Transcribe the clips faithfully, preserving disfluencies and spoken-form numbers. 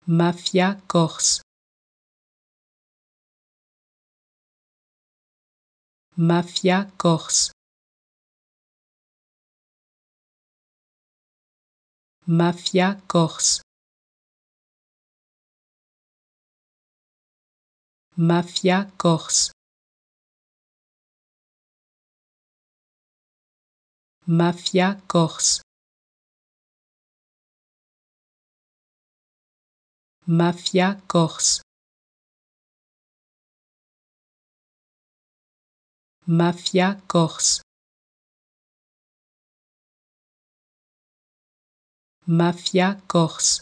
Mafia corse. Mafia corse. Mafia corse. Mafia corse. Mafia corse. Mafia corse. Mafia corse. Mafia corse.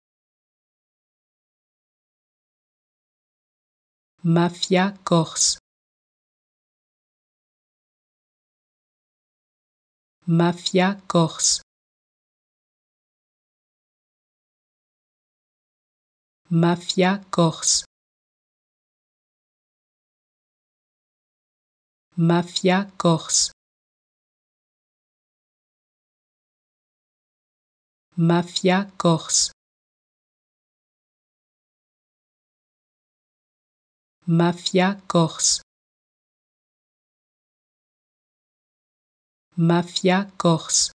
Mafia corse. Mafia corse. Mafia corse. Mafia corse. Mafia corse. Mafia corse. Mafia corse.